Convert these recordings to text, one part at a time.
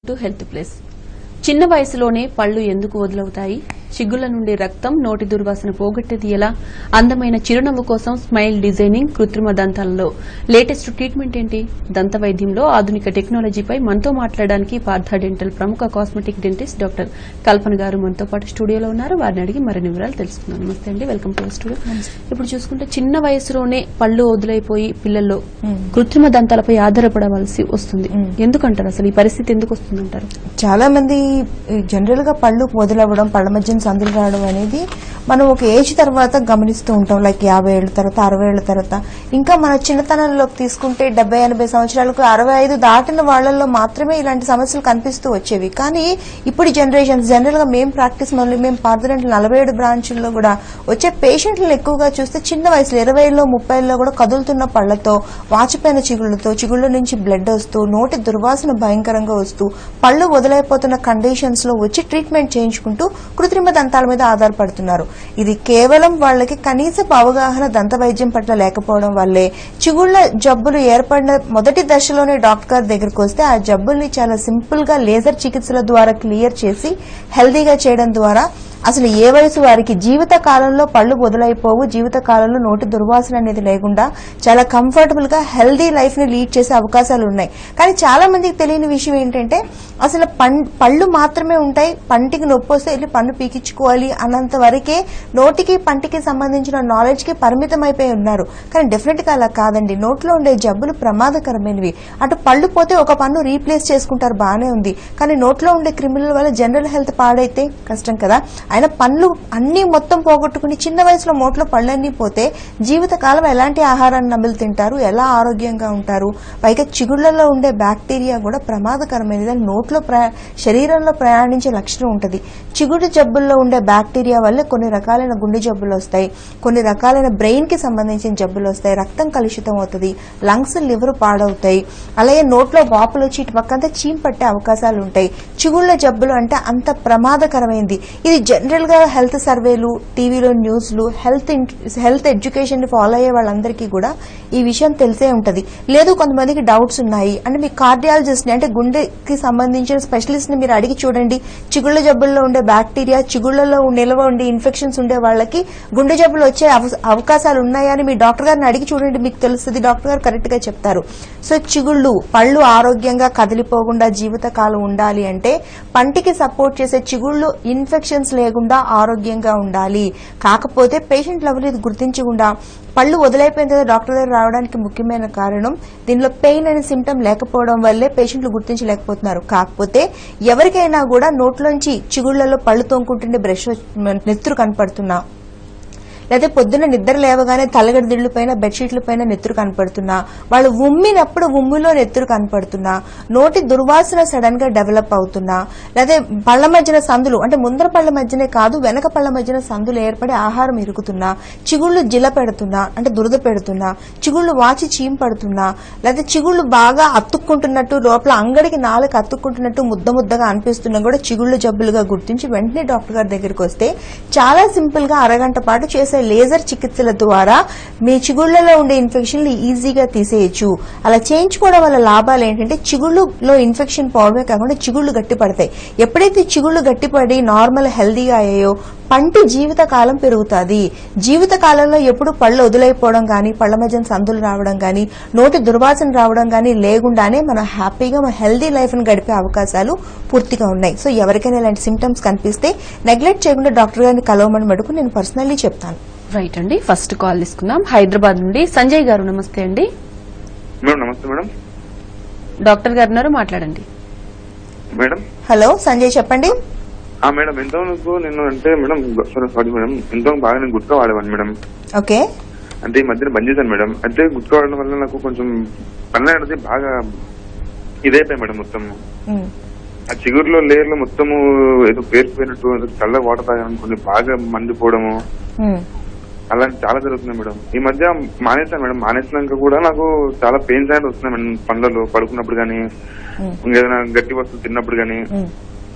To health plus. చిన్న వయసులోనే పళ్ళు ఎందుకు వదులవుతాయి? చిగుళ్ల నుండి రక్తం, నోటి దుర్వాసన పోగొట్టేది ఎలా? అందమైన చిరునవ్వు కోసం స్మైల్ డిజైనింగ్, కృత్రిమ దంతాలలో లేటెస్ట్ ట్రీట్మెంట్ ఏంటి? దంత వైద్యంలో ఆధునిక టెక్నాలజీపై మనతో మాట్లాడడానికి పార్థ డెంటల్ ప్రముఖ కాస్మెటిక్ డెంటిస్ట్ డాక్టర్ కల్పన గారు మనతో పాటు స్టూడియోలో ఉన్నారు. వారిని అడిగి మరిన్ని వివరాలు తెలుసుకుందాం. నమస్తే అండి, వెల్కమ్ టు స్టూడియో. ఇప్పుడు చూసుకుంటే చిన్న వయసులోనే పళ్ళు వదులైపోయి పిల్లల్లో కృత్రిమ దంతాలపై ఆధారపడవలసి వస్తుంది. ఎందుకంటారు అసలు ఈ పరిస్థితి ఎందుకు వస్తుందంటారు? చాలా మంది జనరల్ గా పళ్ళు వదిలవ్వడం, పళ్ళ మధ్య సందులు రావడం అనేది మనం ఒక ఏజ్ తర్వాత గమనిస్తూ ఉంటాం. లైక్ 50 ఏళ్ల తర్వాత, 60 ఏళ్ల తర్వాత. ఇంకా మన చిన్నతనంలోకి తీసుకుంటే 70-80 సంవత్సరాలకు, 65 దాటిన వాళ్లలో మాత్రమే ఇలాంటి సమస్యలు కనిపిస్తూ వచ్చేవి. కానీ ఇప్పుడు జనరేషన్స్ జనరల్ గా మేము ప్రాక్టీస్ మేము పార్థ డెంటల్ 47 బ్రాంచుల్లో కూడా వచ్చే పేషెంట్లను ఎక్కువగా చూస్తే చిన్న వయసులో 20లో 30లో కూడా కదులుతున్న పళ్లతో, వాచిపోయిన చిగుళ్లతో, చిగుళ్ల నుంచి బ్లడ్ వస్తూ, నోటి దుర్వాసన భయంకరంగా వస్తూ, పళ్ళు వదిలైపోతున్న కండిషన్స్ లో వచ్చి ట్రీట్మెంట్ చేయించుకుంటూ కృత్రిమ దంతాల మీద ఆధారపడుతున్నారు. ఇది కేవలం వాళ్ళకి కనీసపు అవగాహన దంత వైద్యం పట్ల లేకపోవడం వల్లే చిగుళ్ల జబ్బులు ఏర్పడిన మొదటి దశలోనే డాక్టర్ గారి దగ్గరకు వస్తే ఆ జబ్బుల్ని చాలా సింపుల్ గా లేజర్ చికిత్సల ద్వారా క్లియర్ చేసి హెల్దీగా చేయడం ద్వారా అసలు ఏ వయసు వారికి జీవిత కాలంలో పళ్ళు వదులైపోవు, జీవిత కాలంలో నోటి దుర్వాసన అనేది లేకుండా చాలా కంఫర్టబుల్ గా హెల్దీ లైఫ్ ని లీడ్ చేసే అవకాశాలు ఉన్నాయి. కానీ చాలా మందికి తెలియని విషయం ఏంటంటే అసలు పళ్ళు మాత్రమే ఉంటాయి, పంటికి నొప్పి వస్తే వెళ్ళి పన్ను పీకించుకోవాలి అన్నంత వరకే నోటికి పంటికి సంబంధించిన నాలెడ్జ్ కి పరిమితం అయిపోయి ఉన్నారు. కానీ డెఫినెట్ గా అలా కాదండి. నోట్లో ఉండే జబ్బులు ప్రమాదకరమైనవి. అటు పళ్ళు పోతే ఒక పన్ను రీప్లేస్ చేసుకుంటారు, బానే ఉంది. కానీ నోట్లో ఉండే క్రిముల వల్ల జనరల్ హెల్త్ పాడైతే కష్టం కదా. ఆయన పళ్ళు అన్ని మొత్తం పోగొట్టుకుని చిన్న వయసులో నోట్లో పళ్ళన్నీ పోతే జీవితకాలం ఎలాంటి ఆహారాన్ని నమిలి తింటారు, ఎలా ఆరోగ్యంగా ఉంటారు? పైగా చిగుళ్లలో ఉండే బ్యాక్టీరియా కూడా ప్రమాదకరమైనది. నోట్లో శరీరంలో ప్రయాణించే లక్షణం ఉంటుంది. చిగుడు జబ్బుల్లో ఉండే బ్యాక్టీరియా వల్ల కొన్ని రకాలైన గుండె జబ్బులు వస్తాయి, కొన్ని రకాలైన బ్రెయిన్ కి సంబంధించిన జబ్బులు వస్తాయి, రక్తం కలుషితం అవుతుంది, లంగ్స్, లివర్ పాడవుతాయి. అలాగే నోట్లో వాపులు వచ్చి ఇటు పక్కంతా చీమ్ పట్టే అవకాశాలు ఉంటాయి. చిగుళ్ల జబ్బులు అంటే అంత ప్రమాదకరమైంది. ఇది జనరల్ గా హెల్త్ సర్వేలు, టీవీలో న్యూస్లు, హెల్త్ ఎడ్యుకేషన్ ని ఫాలో అయ్యే వాళ్ళందరికీ కూడా ఈ విషయం తెలిసే ఉంటది. లేదు కొంతమందికి డౌట్స్ ఉన్నాయి అంటే మీ కార్డియాలజిస్ట్ ని అంటే గుండెకి సంబంధించిన స్పెషలిస్ట్ ని మీరు అడిగి చూడండి. చిగుళ్ల జబ్బుల్లో ఉండే బ్యాక్టీరియా, చిగుళ్లలో నిల్వ ఉండే ఇన్ఫెక్షన్స్ ఉండే వాళ్ళకి గుండె జబ్బులు వచ్చే అవకాశాలు ఉన్నాయని మీ డాక్టర్ గారిని అడిగి చూడండి, మీకు తెలుస్తుంది. డాక్టర్ గారు కరెక్ట్ గా చెప్తారు. సో చిగుళ్లు, పళ్ళు ఆరోగ్యంగా కదిలిపోకుండా జీవితకాలం ఉండాలి అంటే పంటికి సపోర్ట్ చేసే చిగుళ్లు ఇన్ఫెక్షన్స్ లేకుండా ఆరోగ్యంగా ఉండాలి. కాకపోతే పేషెంట్లు ఎవరు ఇది గుర్తించకుండా పళ్ళు వదిలైపోయిన తర్వాత డాక్టర్ దగ్గర రావడానికి ముఖ్యమైన కారణం దీనిలో పెయిన్ అనే సిమ్టమ్ లేకపోవడం వల్లే పేషెంట్లు గుర్తించలేకపోతున్నారు. కాకపోతే ఎవరికైనా కూడా నోట్లోంచి చిగుళ్లలో పళ్ళు తోముకుంటుండే బ్రష్ నెత్తురు కనపడుతున్నా, లేదా పొద్దున్న నిద్ర లేవగానే తలగడదిళ్ల పైన, బెడ్షీట్ల పైన నెత్తురు కనపడుతున్నా, వాళ్ళు ఉమ్మినప్పుడు ఉమ్మిలో నెత్తురు కనపడుతున్నా, నోటి దుర్వాసన సడన్ గా డెవలప్ అవుతున్నా, లేదా పళ్ల మధ్యన సందులు అంటే ముందర పళ్ల మధ్యనే కాదు వెనక పళ్ల మధ్యన సందులు ఏర్పడి ఆహారం ఇరుకుతున్నా, చిగుళ్లు జిల పెడుతున్నా అంటే దురద పెడుతున్నా, చిగుళ్లు వాచి చీమ్ పడుతున్నా, లేదా చిగుళ్లు బాగా అతుక్కుంటున్నట్టు, లోపల అంగడికి నాలుగు అతుక్కుంటున్నట్టు ముద్ద ముద్దగా అనిపిస్తున్నా కూడా చిగుళ్లు జబ్బులుగా గుర్తించి వెంటనే డాక్టర్ గారి దగ్గరికి వస్తే చాలా సింపుల్ గా అరగంట పాటు చేసే లేజర్ చికిత్సల ద్వారా మీ చిగుళ్లలో ఉండే ఇన్ఫెక్షన్ ఈజీగా తీసేయచ్చు. అలా చేయించుకోవడం వల్ల లాభాలు ఏంటంటే చిగుళ్లలో ఇన్ఫెక్షన్ పోవడమే కాకుండా చిగుళ్లు గట్టిపడతాయి. ఎప్పుడైతే చిగుళ్లు గట్టిపడి నార్మల్ హెల్దీగా అయ్యాయో పంటి జీవితకాలం పెరుగుతుంది. జీవితకాలంలో ఎప్పుడు పళ్ళు వదిలైపోవడం గానీ, పళ్ల మధ్య సందులు రావడం గానీ, నోటి దుర్వాసన రావడం గానీ లేకుండానే మనం హ్యాపీగా మన హెల్దీ లైఫ్ ని గడిపే అవకాశాలు పూర్తిగా ఉన్నాయి. సో ఎవరికైనా ఇలాంటి సిమ్టమ్స్ కనిపిస్తే నెగ్లెక్ట్ చేయకుండా డాక్టర్ గారిని కలవమని మటుకు నేను పర్సనల్లీ చెప్తాను. రైట్ అండి, ఫస్ట్ కాల్ తీసుకుందాం. హైదరాబాద్ నుండి సంజయ్ గారు. నమస్తే అండి. నమస్తే మేడం. డాక్టర్ గారు ఉన్నారు, మాట్లాడండి. మేడం హలో సంజయ్, చెప్పండి. మేడం ఎంతో నేను అంటే మేడం సారీ మేడం, ఎంతో బాగా నేను గుర్తుగా వాడేవాడిని మేడం. ఓకే. అంటే ఈ మధ్యన బంద్ చేశాను మేడం. అంటే గుర్తుగా వాడడం వల్ల నాకు కొంచెం పనులు అనేది బాగా ఇదైపోయాయి మేడం. మొత్తం ఆ చిగురులో లేయర్లు మొత్తము ఏదో పేరుపోయినట్టు, చల్ల వాటర్ తాగాను, కొంచెం బాగా మండిపోవడము అలాంటి చాలా జరుగుతున్నాయి మేడం. ఈ మధ్య మానేసాను మేడం. మానేసినాక కూడా నాకు చాలా పెయిన్స్ అనేది వస్తున్నాయి మేడం. పనులలో పడుకున్నప్పుడు గానీ, ఏదైనా గట్టి వస్తువులు తిన్నప్పుడు గానీ.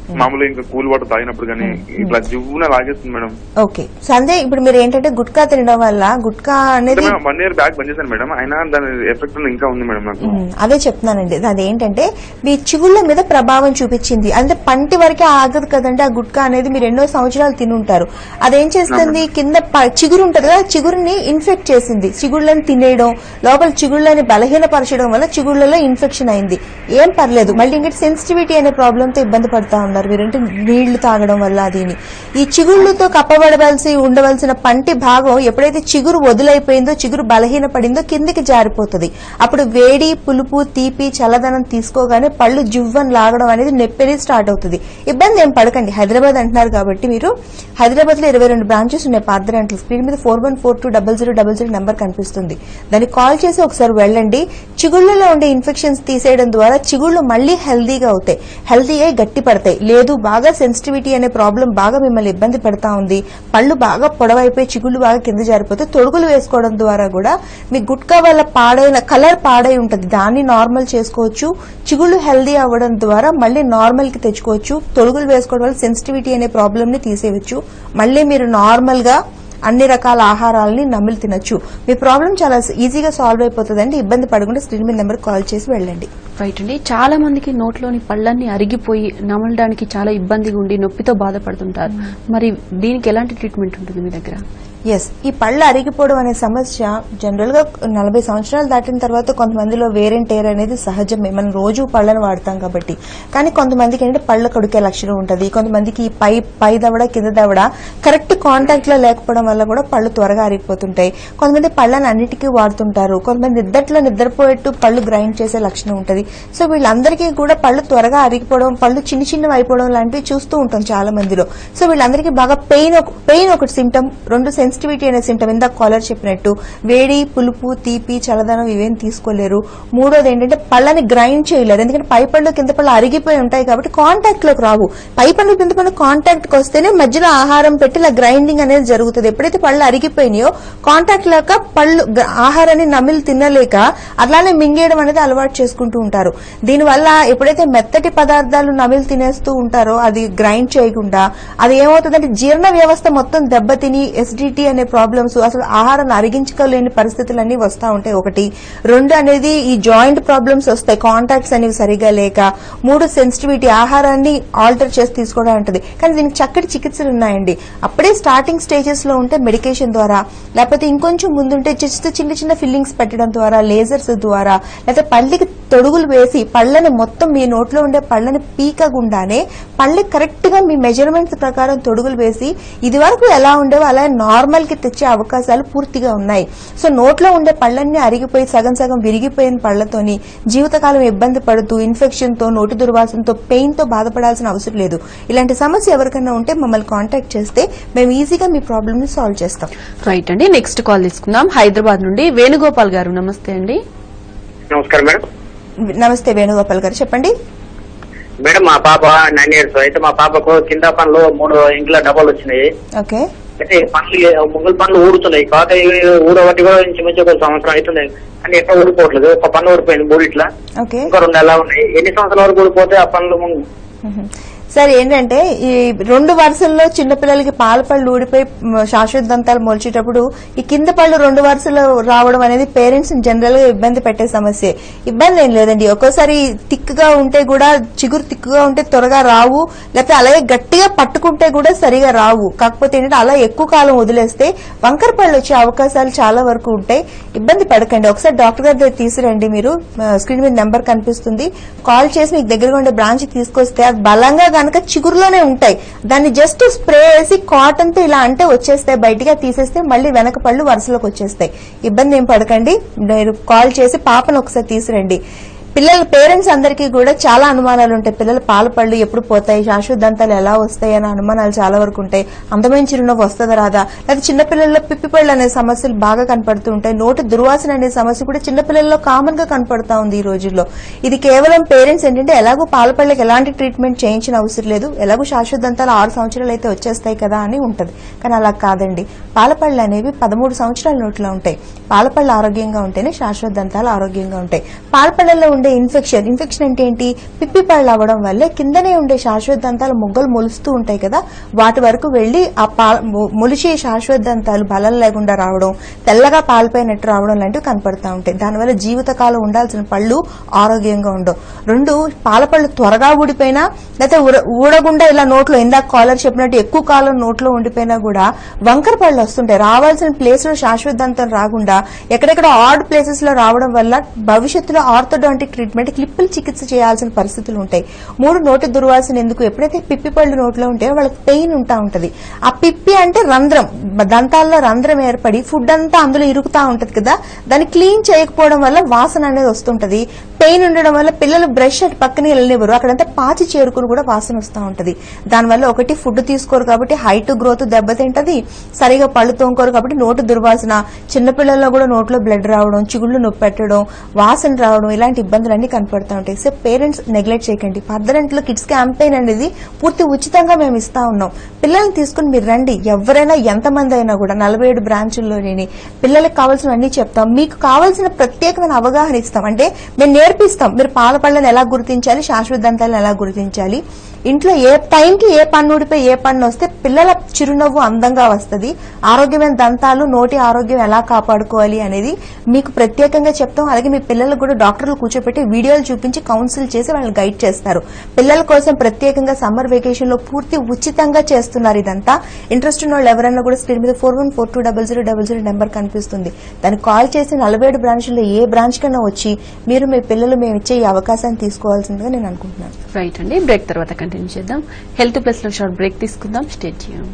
మామూలుగా ఇంకా కూల్ వాటర్ తాగినప్పుడు కానీ ఇట్లా జివ్వున లాగేస్తుంది మేడం. ఓకే సందే ఇప్పుడు మీరు ఏంటంటే గుట్కా తినడం వల్ల గుట్కా అనేది 1 year బ్యాక్ బంద్ చేశాను మేడం, అయినా దాని ఎఫెక్ట్ ఇంకా ఉంది మేడం నాకు. అదే చెప్తున్నానండి, అదేంటంటే మీ చిగుళ్ళ మీద ప్రభావం చూపించింది. అంటే పంటి వరకే ఆగదు కదండి ఆ గుట్కా అనేది, మీరు ఎన్నో సంవత్సరాలు తినుంటారు. అదేం చేస్తుంది, కింద చిగురు ఉంటది కదా, చిగురుని ఇన్ఫెక్ట్ చేసింది. చిగుళ్ళని తినేయడం, లోపల చిగుళ్ళని బలహీనపరచడం వల్ల చిగుళ్ళలో ఇన్ఫెక్షన్ అయింది. ఏం పర్లేదు, మళ్ళీ ఇంకా సెన్సిటివిటీ అనే ప్రాబ్లంతో ఇబ్బంది పడతా ఉన్నారు మీరంటే నీళ్లు తాగడం వల్ల. దీని ఈ చిగుళ్ళతో ఉండవలసిన పంటి భాగం ఎప్పుడైతే చిగురు వదులైపోయిందో, చిగురు బలహీనపడిందో కిందికి జారిపోతుంది. అప్పుడు వేడి, పులుపు, తీపి, చల్లదనం తీసుకోగానే పళ్ళు జివ్వని లాగడం అనేది నొప్పి స్టార్ట్ అవుతుంది. ఇబ్బంది ఏం పడకండి, హైదరాబాద్ అంటున్నారు కాబట్టి మీరు హైదరాబాద్ లో 22 బ్రాంచెస్ ఉన్నాయి పార్థ డెంటల్. స్క్రీన్ మీద 41420000 నెంబర్ కనిపిస్తుంది, దానికి కాల్ చేసి ఒకసారి వెళ్ళండి. చిగుళ్లలో ఉండే ఇన్ఫెక్షన్స్ తీసేయడం ద్వారా చిగుళ్లు మళ్లీ హెల్దీగా అవుతాయి, హెల్దీ అయి గట్టి పడతాయి. లేదు బాగా సెన్సిటివిటీ అనే ప్రాబ్లం బాగా మిమ్మల్ని ఇబ్బంది పెడతా ఉంది, పళ్ళు బాగా పొడవైపోయి చిగుళ్లు బాగా కింద జారిపోతే తొడుగులు వేసుకోవడం ద్వారా కూడా మీ గుట్కా వల్ల పాడైన కలర్ పాడై ఉంటుంది, దాన్ని నార్మల్ చేసుకోవచ్చు. చిగుళ్లు హెల్దీ అవ్వడం ద్వారా మళ్లీ నార్మల్ కి తెచ్చుకోవచ్చు. తొడుగులు వేసుకోవడం వల్ల సెన్సిటివిటీ అనే ప్రాబ్లం ని తీసేయవచ్చు. మళ్లీ మీరు నార్మల్ గా అన్ని రకాల ఆహారాలని నమిలి తినొచ్చు. మీ ప్రాబ్లం చాలా ఈజీగా సాల్వ్ అయిపోతుందండి. ఇబ్బంది పడకుండా స్క్రీన్ మీద నెంబర్ కాల్ చేసి వెళ్ళండి. రైట్ అండి, చాలా మందికి నోట్లోని పళ్ళన్నీ అరిగిపోయి నమలడానికి చాలా ఇబ్బందిగా ఉండి నొప్పితో బాధపడుతుంటారు. మరి దీనికి ఎలాంటి ట్రీట్మెంట్ ఉంటుంది మీ దగ్గర? ఎస్, ఈ పళ్ళు అరిగిపోవడం అనే సమస్య జనరల్ గా 40 సంవత్సరాలు దాటిన తర్వాత కొంతమందిలో వేర్ అండ్ టేర్ అనేది సహజమే, మనం రోజు పళ్ళను వాడతాం కాబట్టి. కానీ కొంతమందికి ఏంటంటే పళ్ళ కడుకే లక్షణం ఉంటుంది. కొంతమందికి పై దవడ కింద దవడ కరెక్ట్ కాంటాక్ట్ లో లేకపోవడం వల్ల కూడా పళ్ళు త్వరగా అరిగిపోతుంటాయి. కొంతమంది పళ్ళని అన్నిటికీ వాడుతుంటారు. కొంతమంది నిద్రపోయేట్టు పళ్ళు గ్రైండ్ చేసే లక్షణం ఉంటుంది. సో వీళ్ళందరికీ కూడా పళ్ళు త్వరగా అరిగిపోవడం, పళ్ళు చిన్నవి అయిపోవడం లాంటివి చూస్తూ ఉంటాం చాలా మందిలో. సో వీళ్ళందరికీ బాగా పెయిన్ ఒకటి సిమ్టమ్, రెండు సెన్సిటివిటీ అనే సిమ్టమ్, ఇందాక కాలర్ చెప్పినట్టు వేడి, పులుపు, తీపి, చల్లదనం ఇవేం తీసుకోలేరు. మూడోది ఏంటంటే పళ్ళని గ్రైండ్ చేయలేరు, ఎందుకంటే పై పళ్ళు కింద పళ్ళు అరిగిపోయి ఉంటాయి కాబట్టి కాంటాక్ట్ లోకి రావు. పై పళ్ళు కింద పళ్ళు కాంటాక్ట్ కి వస్తేనే మధ్యలో ఆహారం పెట్టి ఇలా గ్రైండింగ్ అనేది జరుగుతుంది. ఎప్పుడైతే పళ్ళు అరిగిపోయినాయో కాంటాక్ట్ లేక పళ్ళు ఆహారాన్ని నమిలి తినలేక అట్లానే మింగేయడం అనేది అలవాటు చేసుకుంటూ ఉంటారు. దీనివల్ల ఎప్పుడైతే మెత్తటి పదార్థాలు నమిలి తినేస్తూ ఉంటారో అది గ్రైండ్ చేయకుండా అది ఏమవుతుందంటే జీర్ణ వ్యవస్థ మొత్తం దెబ్బతిని ఎసిడిటీ అనే ప్రాబ్లమ్స్, అసలు ఆహారాన్ని అరిగించుకోలేని పరిస్థితులన్నీ వస్తూ ఉంటాయి. ఒకటి. రెండు అనేది ఈ జాయింట్ ప్రాబ్లమ్స్ వస్తాయి, కాంటాక్ట్స్ అనేవి సరిగా లేక. మూడు సెన్సిటివిటీ, ఆహారాన్ని ఆల్టర్ చేసి తీసుకోవడం ఉంటుంది. కానీ దీనికి చక్కటి చికిత్సలు ఉన్నాయండి. అప్పుడే స్టార్టింగ్ స్టేజెస్ లో ఉంటే మెడికేషన్ ద్వారా, లేకపోతే ఇంకొంచెం ముందుంటే జస్ట్ చిన్న ఫిల్లింగ్స్ పెట్టడం ద్వారా, లేజర్స్ ద్వారా, లేకపోతే పళ్ళకి తొడుగులు వేసి పళ్ళని మొత్తం మీ నోట్లో ఉండే పళ్ళని పీకగుండానే పళ్ళకి కరెక్ట్ గా మీ మెజర్మెంట్స్ ప్రకారం తొడుగులు వేసి ఇది వరకు ఎలా ఉండేవో అలా నార్మల్ కి తెచ్చే అవకాశాలు పూర్తిగా ఉన్నాయి. సో నోట్లో ఉండే పళ్ళన్నీ అరిగిపోయి సగం విరిగిపోయిన పళ్లతోని జీవితకాలం ఇబ్బంది పడుతూ ఇన్ఫెక్షన్ తో, నోటి దుర్వాసనతో, పెయిన్ తో బాధపడాల్సిన అవసరం లేదు. ఇలాంటి సమస్య ఎవరికైనా ఉంటే మమ్మల్ని కాంటాక్ట్ చేస్తే మేము ఈజీగా మీ ప్రాబ్లమ్ ని సాల్వ్ చేస్తాం. రైట్ అండి, నెక్స్ట్ కాల్ తీసుకుందాం. హైదరాబాద్ నుండి వేణుగోపాల్ గారు, నమస్తే అండి. నమస్కారం మేడం. నమస్తే వేణుగోపాల్ గారు, చెప్పండి. మేడం మా పాప 9 years. అయితే మా పాపకు కింద పనులు 3 ఇంట్లో డబ్బాలు వచ్చినాయి. ఓకే. అయితే ముంగల్ పనులు ఊడుతున్నాయి. కాక ఊడబట్టి కూడా ఇంచుమించు 1 సంవత్సరం అవుతుంది, కానీ ఎట్లా ఊడిపోవట్లేదు. ఒక పన్ను ఊడిపోయింది 3 ఇట్లా, ఇంకా 2 ఎలా ఉన్నాయి. ఎన్ని సంవత్సరాల వరకు ఊడిపోతే ఆ పనులు? సార్ ఏంటంటే ఈ 2 వరుసల్లో చిన్నపిల్లలకి పాల పళ్ళు ఊడిపోయి శాశ్వత దంతాలు మొలిచేటప్పుడు ఈ కింద పళ్ళు 2 వరుసలో రావడం అనేది పేరెంట్స్ జనరల్ గా ఇబ్బంది పెట్టే సమస్య. ఇబ్బంది ఏం లేదండి. ఒక్కోసారి థిక్గా ఉంటే కూడా, చిగురు థిక్గా ఉంటే త్వరగా రావు, లేకపోతే అలాగే గట్టిగా పట్టుకుంటే కూడా సరిగా రావు. కాకపోతే ఏంటంటే అలా ఎక్కువ కాలం వదిలేస్తే వంకర పళ్ళు వచ్చే అవకాశాలు చాలా వరకు ఉంటాయి. ఇబ్బంది పడకండి, ఒకసారి డాక్టర్ గారి దగ్గర తీసుకురండి. మీరు స్క్రీన్ మీద నెంబర్ కనిపిస్తుంది, కాల్ చేసి మీకు దగ్గరగా ఉండే బ్రాంచ్ తీసుకొస్తే అది బలంగా కనుక చిగురులోనే ఉంటాయి. దాన్ని జస్ట్ స్ప్రే వేసి కాటన్ తో ఇలా అంటే వచ్చేస్తాయి, బయటగా తీసేస్తే మళ్ళీ వెనక పళ్ళు వరుసలోకి వచ్చేస్తాయి. ఇబ్బంది ఏం పడకండి, మీరు కాల్ చేసి పాపను ఒకసారి తీసుకురండి. పేరెంట్స్ అందరికీ కూడా చాలా అనుమానాలు ఉంటాయి. పిల్లల పాల పళ్ళు ఎప్పుడు పోతాయి, శాశ్వత దంతాలు ఎలా వస్తాయి అనే అనుమానాలు చాలా వరకు ఉంటాయి. అందమైన చిరునవ్వు వస్తుందా రాదా, లేదా చిన్నపిల్లల్లో పిప్పి పళ్ళు అనే సమస్యలు బాగా కనపడుతూ ఉంటాయి. నోటి దుర్వాసన అనే సమస్య కూడా చిన్నపిల్లల్లో కామన్ గా కనపడతా ఉంది ఈ రోజుల్లో. ఇది కేవలం పేరెంట్స్ ఏంటంటే ఎలాగో పాల పళ్ళకి ఎలాంటి ట్రీట్మెంట్ చేయించిన అవసరం లేదు, ఎలాగో శాశ్వత దంతాలు 6 సంవత్సరాలు అయితే వచ్చేస్తాయి కదా అని ఉంటది. కానీ అలా కాదండి. పాల పళ్ళు అనేవి 13 సంవత్సరాల నోట్లో ఉంటాయి. పాల పళ్ళు ఆరోగ్యంగా ఉంటేనే శాశ్వత దంతాలు ఆరోగ్యంగా ఉంటాయి. పాల పళ్ళల్లో ఉండే ఉండే ఇన్ఫెక్షన్ అంటే ఏంటి, పిప్పి పళ్ళు అవ్వడం వల్ల కిందనే ఉండే శాశ్వత దంతాలు మొగ్గలు మొలుస్తూ ఉంటాయి కదా, వాటి వరకు వెళ్లి ఆ మొలిచే శాశ్వత దంతాలు బలం లేకుండా రావడం, తెల్లగా పాలిపోయినట్టు రావడం లాంటివి కనపడతా ఉంటాయి. దానివల్ల జీవితకాలం ఉండాల్సిన పళ్ళు ఆరోగ్యంగా ఉండవు. 2 పాలపళ్ళు త్వరగా ఊడిపోయినా, లేకపోతే ఊడకుండా ఇలా నోట్లో ఇందాక కాలర్ చెప్పినట్టు ఎక్కువ కాలం నోట్లో ఉండిపోయినా కూడా వంకర పళ్ళు వస్తుంటాయి. రావాల్సిన ప్లేస్ లో శాశ్వత దంతం రాకుండా ఎక్కడెక్కడ ఆడ్ ప్లేసెస్ లో రావడం వల్ల భవిష్యత్తులో ఆర్థోడాంటిక్ ట్రీట్మెంట్, క్లిప్పులు చికిత్స చేయాల్సిన పరిస్థితులు ఉంటాయి. 3 నోటి దుర్వాసన ఎందుకు, ఎప్పుడైతే పిప్పి పళ్ళు నోట్లో ఉంటాయో వాళ్ళకి పెయిన్ ఉంటా ఉంటది. ఆ పిప్పి అంటే రంధ్రం, దంతాల్లో రంధ్రం ఏర్పడి ఫుడ్ అంతా అందులో ఇరుకుతా ఉంటది కదా, దాన్ని క్లీన్ చేయకపోవడం వల్ల వాసన అనేది వస్తుంటది. పెయిన్ ఉండడం వల్ల పిల్లలు బ్రష్ అటు పక్కన వెళ్ళనివ్వరు, అక్కడంతా పాచి చేరుకుని కూడా వాసన వస్తూ ఉంటది. దానివల్ల ఒకటి ఫుడ్ తీసుకోరు కాబట్టి హైట్ గ్రోత్ దెబ్బతింటది, సరిగా పళ్ళు తోముకోరు కాబట్టి నోటి దుర్వాసన, చిన్నపిల్లల్లో కూడా నోట్లో బ్లడ్ రావడం, చిగుళ్ళు నొప్పి పెట్టడం, వాసన రావడం, ఇలాంటి ఇబ్బందులన్నీ కనపడతా ఉంటాయి. సో పేరెంట్స్ నెగ్లెక్ట్ చేయకండి. పార్థ డెంటల్ లో కిడ్స్ క్యాంపెయిన్ అనేది పూర్తి ఉచితంగా మేము ఇస్తా ఉన్నాం. పిల్లల్ని తీసుకుని మీరు రండి, ఎవరైనా ఎంతమంది అయినా కూడా 47 బ్రాంచుల్లోని పిల్లలకు కావాల్సినవన్నీ చెప్తాం. మీకు కావాల్సిన ప్రత్యేకమైన అవగాహన ఇస్తాం. అంటే మేము నేర్పిస్తాం, మీరు పాల పళ్ళని ఎలా గుర్తించాలి, శాశ్వత దంతాలను ఎలా గుర్తించాలి, ఇంట్లో ఏ టైంకి ఏ పన్ను ఊడిపోయి ఏ పన్ను వస్తే పిల్లల చిరునవ్వు అందంగా వస్తుంది, ఆరోగ్యమైన దంతాలు నోటి ఆరోగ్యం ఎలా కాపాడుకోవాలి అనేది మీకు ప్రత్యేకంగా చెప్తాం. అలాగే మీ పిల్లలకు కూడా డాక్టర్లు కూర్చోపెట్టి వీడియోలు చూపించి కౌన్సిల్ చేసి వాళ్ళని గైడ్ చేస్తారు. పిల్లల కోసం ప్రత్యేకంగా సమ్మర్ వెకేషన్ లో పూర్తి ఉచితంగా చేస్తున్నారు ఇదంతా. ఇంట్రెస్ట్ ఉన్న వాళ్ళు ఎవరైనా కూడా స్క్రీన్ మీద 41420000 నెంబర్ కనిపిస్తుంది, దానికి కాల్ చేసి 47 బ్రాంచ్లో ఏ బ్రాంచ్ కన్నా వచ్చి మీరు మీ పిల్లలు మేము ఇచ్చే ఈ అవకాశాన్ని తీసుకోవాల్సిందిగా నేను అనుకుంటున్నాను. రైట్ అండి, బ్రేక్ తర్వాత కంటిన్యూ చేద్దాం. హెల్త్ ప్లస్ లో షార్ట్ బ్రేక్ తీసుకుందాం. Stay tune.